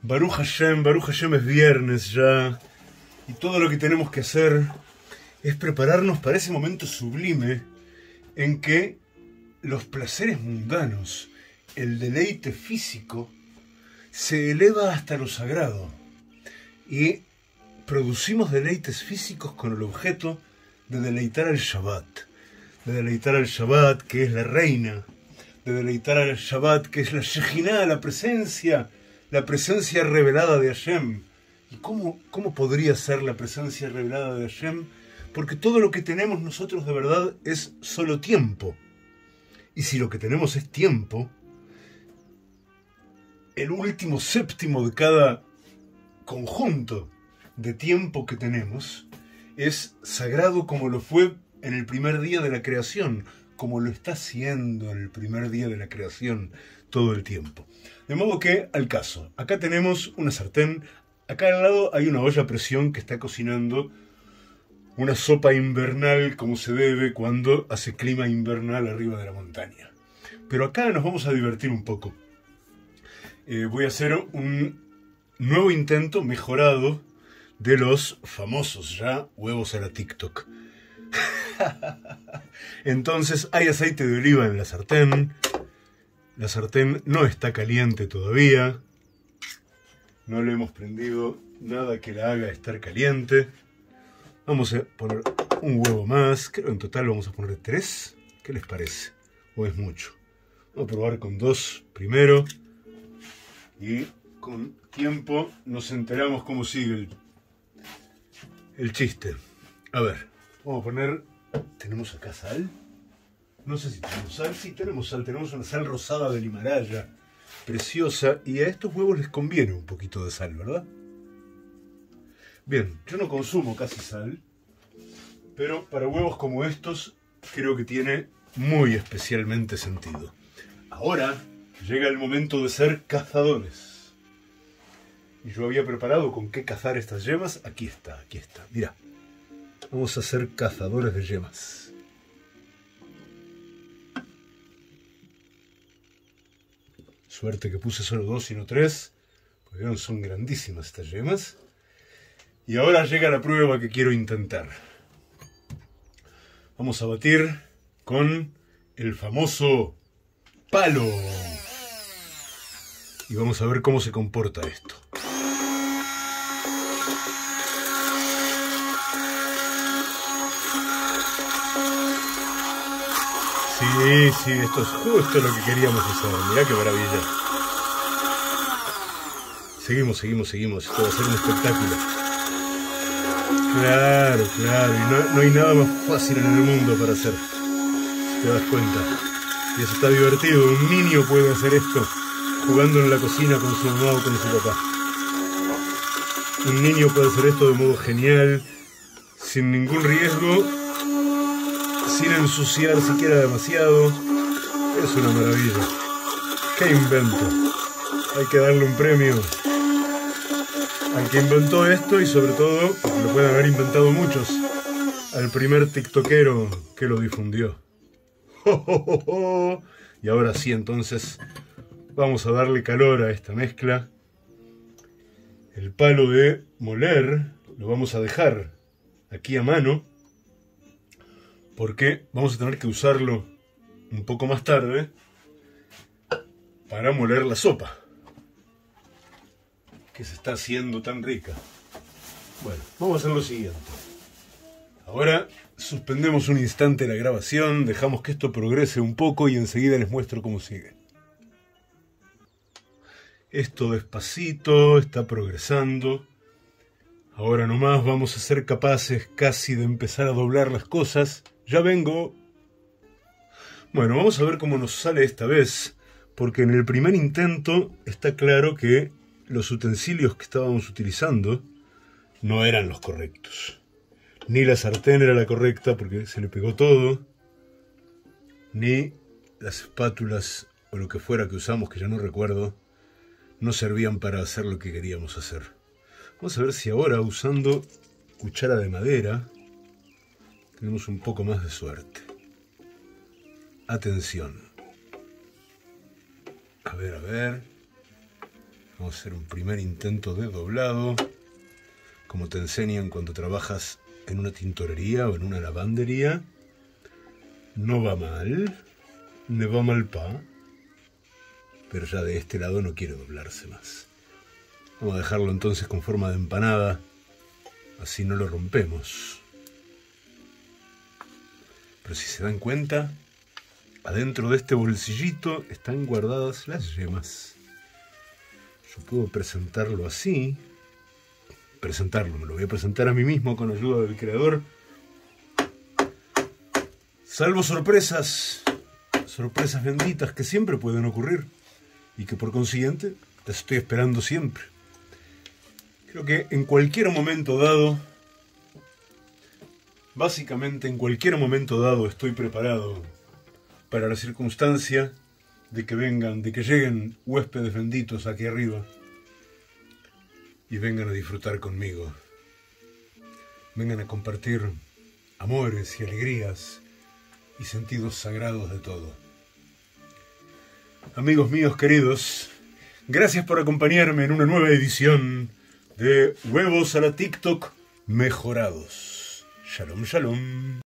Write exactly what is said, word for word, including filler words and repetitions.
Baruch Hashem, Baruch Hashem es viernes ya, y todo lo que tenemos que hacer es prepararnos para ese momento sublime en que los placeres mundanos, el deleite físico, se eleva hasta lo sagrado, y producimos deleites físicos con el objeto de deleitar al Shabbat, de deleitar al Shabbat, que es la reina, de deleitar al Shabbat, que es la Shejinah, la presencia, la presencia revelada de Hashem. ¿Y cómo, cómo podría ser la presencia revelada de Hashem? Porque todo lo que tenemos nosotros de verdad es solo tiempo. Y si lo que tenemos es tiempo, el último séptimo de cada conjunto de tiempo que tenemos es sagrado como lo fue en el primer día de la creación, como lo está siendo en el primer día de la creación todo el tiempo. De modo que, al caso, acá tenemos una sartén, acá al lado hay una olla a presión que está cocinando una sopa invernal como se debe cuando hace clima invernal arriba de la montaña. Pero acá nos vamos a divertir un poco. Eh, voy a hacer un nuevo intento mejorado de los famosos ya huevos a la TikTok. Entonces hay aceite de oliva en la sartén. La sartén no está caliente todavía. No le hemos prendido nada que la haga estar caliente. Vamos a poner un huevo más. Creo que en total vamos a poner tres. ¿Qué les parece? ¿O es mucho? Vamos a probar con dos primero. Y con tiempo nos enteramos cómo sigue el, el chiste. A ver, vamos a poner... ¿Tenemos acá sal? No sé si tenemos sal. Sí, tenemos sal. Tenemos una sal rosada del Himalaya. Preciosa. Y a estos huevos les conviene un poquito de sal, ¿verdad? Bien, yo no consumo casi sal. Pero para huevos como estos, creo que tiene muy especialmente sentido. Ahora llega el momento de ser cazadores. Y yo había preparado con qué cazar estas yemas. Aquí está, aquí está. Mirá. Vamos a ser cazadores de yemas. Suerte que puse solo dos y no tres, porque son grandísimas estas yemas. Y ahora llega la prueba que quiero intentar. Vamos a batir con el famoso palo. Y vamos a ver cómo se comporta esto. Sí, sí, esto es justo lo que queríamos hacer. Mirá qué maravilla. Seguimos, seguimos, seguimos. Esto va a ser un espectáculo. Claro, claro. Y no, no hay nada más fácil en el mundo para hacer. Si te das cuenta. Y eso está divertido. Un niño puede hacer esto jugando en la cocina con su mamá o con su papá. Un niño puede hacer esto de modo genial, sin ningún riesgo, sin ensuciar siquiera demasiado. Es una maravilla. ¡Qué invento! Hay que darle un premio al que inventó esto y sobre todo, porque lo pueden haber inventado muchos, al primer tiktokero que lo difundió. ¡Oh, oh, oh, oh! Y ahora sí, entonces, vamos a darle calor a esta mezcla. El palo de moler lo vamos a dejar aquí a mano, porque vamos a tener que usarlo un poco más tarde para moler la sopa, que se está haciendo tan rica. Bueno, vamos a hacer lo siguiente. Ahora suspendemos un instante la grabación, dejamos que esto progrese un poco y enseguida les muestro cómo sigue. Esto despacito está progresando. Ahora nomás vamos a ser capaces casi de empezar a doblar las cosas. Ya vengo. Bueno, vamos a ver cómo nos sale esta vez, porque en el primer intento está claro que los utensilios que estábamos utilizando no eran los correctos. Ni la sartén era la correcta porque se le pegó todo, ni las espátulas o lo que fuera que usamos, que ya no recuerdo, no servían para hacer lo que queríamos hacer. Vamos a ver si ahora, usando cuchara de madera, tenemos un poco más de suerte. Atención. A ver, a ver. Vamos a hacer un primer intento de doblado, como te enseñan cuando trabajas en una tintorería o en una lavandería. No va mal, ne va mal pa, pero ya de este lado no quiere doblarse más. Vamos a dejarlo entonces con forma de empanada, así no lo rompemos. Pero si se dan cuenta, adentro de este bolsillito están guardadas las yemas. Yo puedo presentarlo así. Presentarlo, me lo voy a presentar a mí mismo con ayuda del creador. Salvo sorpresas, sorpresas benditas que siempre pueden ocurrir y que por consiguiente te estoy esperando siempre. Creo que en cualquier momento dado, básicamente en cualquier momento dado estoy preparado para la circunstancia de que vengan, de que lleguen huéspedes benditos aquí arriba y vengan a disfrutar conmigo. Vengan a compartir amores y alegrías y sentidos sagrados de todo. Amigos míos queridos, gracias por acompañarme en una nueva edición de Huevos a la TikTok mejorados. Shalom, shalom.